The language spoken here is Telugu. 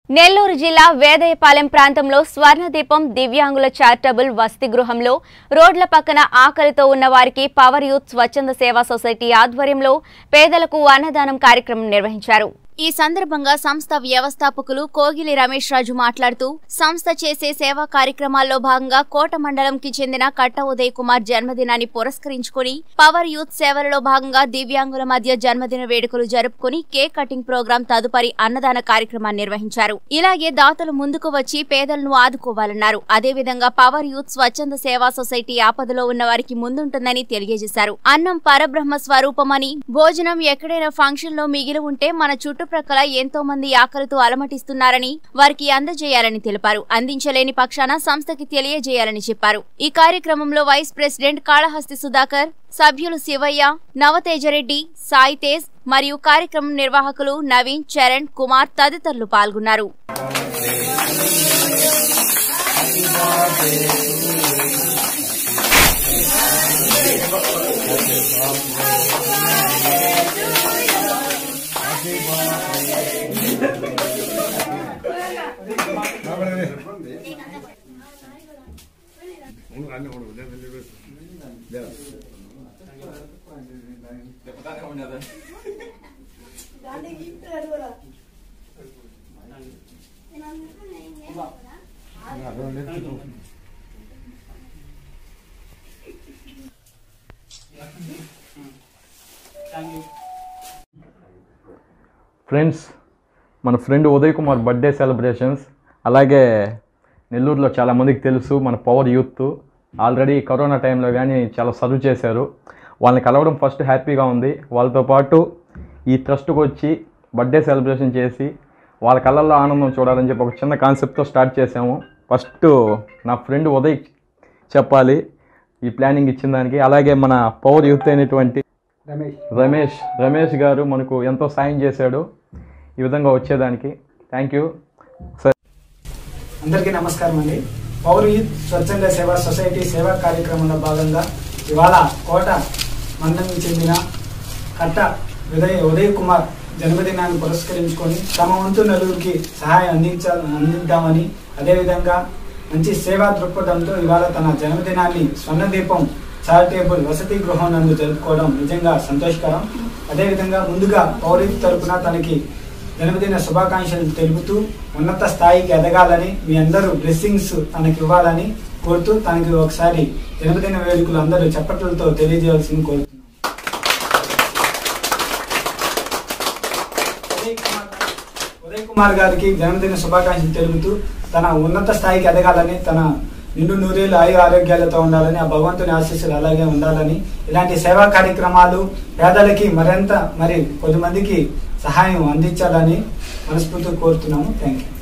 నెల్లూరు జిల్లా వేదయపాలెం ప్రాంతంలో స్వర్ణదీపం దివ్యాంగుల చారిటబుల్ వసతి గృహంలో రోడ్ల పక్కన ఆకలితో ఉన్న వారికి పవర్ యూత్ స్వచ్ఛంద సేవా సొసైటీ ఆధ్వర్యంలో పేదలకు అన్నదానం కార్యక్రమం నిర్వహించారు. ఈ సందర్భంగా సంస్థ వ్యవస్థాపకులు కోగిలి రమేష్ రాజు మాట్లాడుతూ సంస్థ చేసే సేవా కార్యక్రమాల్లో భాగంగా కోట మండలంకి చెందిన కట్ట ఉదయ్ కుమార్ జన్మదినాన్ని పురస్కరించుకుని పవర్ యూత్ సేవలలో భాగంగా దివ్యాంగుల మధ్య జన్మదిన వేడుకలు జరుపుకుని కేక్ కటింగ్ ప్రోగ్రాం తదుపరి అన్నదాన కార్యక్రమాన్ని నిర్వహించారు. ఇలాగే దాతలు ముందుకు వచ్చి పేదలను ఆదుకోవాలన్నారు. అదేవిధంగా పవర్ యూత్ స్వచ్ఛంద సేవా సొసైటీ ఆపదలో ఉన్న వారికి ముందుంటుందని తెలియజేశారు. అన్నం పరబ్రహ్మ స్వరూపమని భోజనం ఎక్కడైనా ఫంక్షన్ లో మిగిలి ఉంటే మన చుట్టుప్రక్కల ఎంతో మంది ఆకలితో అలమటిస్తున్నారని వారికి అందజేయాలని తెలిపారు. అందించలేని పక్షాన సంస్థకి తెలియజేయాలని చెప్పారు. ఈ కార్యక్రమంలో వైస్ ప్రెసిడెంట్ కాళహస్తి సుధాకర్, సభ్యులు శివయ్య, నవతేజరెడ్డి, సాయి తేజ్ మరియు కార్యక్రమం నిర్వాహకులు నవీన్, చరణ్, కుమార్ తదితరులు పాల్గొన్నారు. ఫ్రెండ్స్, మన friend Uday Kumar birthday celebrations అలాగే నెల్లూరులో చాలామందికి తెలుసు మన పవర్ యూత్ ఆల్రెడీ కరోనా టైంలో కానీ చాలా సర్వ్ చేశారు. వాళ్ళని కలవడం ఫస్ట్ హ్యాపీగా ఉంది. వాళ్ళతో పాటు ఈ ట్రస్ట్కి వచ్చి బర్త్డే సెలబ్రేషన్ చేసి వాళ్ళ కళ్ళల్లో ఆనందం చూడాలని చెప్పి ఒక చిన్న కాన్సెప్ట్తో స్టార్ట్ చేసాము. ఫస్ట్ నా ఫ్రెండ్ ఉదయ్ చెప్పాలి ఈ ప్లానింగ్ ఇచ్చిన దానికి. అలాగే మన పవర్ యూత్ అయినటువంటి రమేష్ గారు మనకు ఎంతో సాయం చేశాడు ఈ విధంగా వచ్చేదానికి. Thank you sir. అందరికీ నమస్కారం అండి. పవర్ యూత్ స్వచ్ఛంద సేవా సొసైటీ సేవా కార్యక్రమంలో భాగంగా ఇవాళ కోట మండలానికి చెందిన కట్ట ఉదయ్ కుమార్ జన్మదినాన్ని పురస్కరించుకొని తమ వంతు నలుగురికి సహాయం అందిద్దామని, అదేవిధంగా మంచి సేవా దృక్పథంతో ఇవాళ తన జన్మదినాన్ని స్వర్ణదీపం చారిటబుల్ వసతి గృహం నందు జరుపుకోవడం నిజంగా సంతోషకరం. అదేవిధంగా ముందుగా పవర్ యూత్ తరఫున తనకి జన్మదిన శుభాకాంక్షలు తెలుపుతూ ఉన్నత స్థాయికి ఎదగాలని, మీ అందరూ బ్లెస్సింగ్స్ తనకి ఇవ్వాలని కోరుతూ తనకి ఒకసారి జన్మదిన వేడుకలు అందరూ చప్పట్లతో తెలియజేయాల్సింది కోరుతున్నాను. ఉదయ్ కుమార్ గారికి జన్మదిన శుభాకాంక్షలు తెలుపుతూ తన ఉన్నత స్థాయికి ఎదగాలని, తన నిండు నూరేళ్ళు ఆరోగ్యాలతో ఉండాలని, ఆ భగవంతుని ఆశీస్సులు అలాగే ఉండాలని, ఇలాంటి సేవా కార్యక్రమాలు పేదలకి మరింత కొద్దిమందికి సహాయం అందించాలని మనస్ఫూర్తిగా కోరుతున్నాము. Thank you.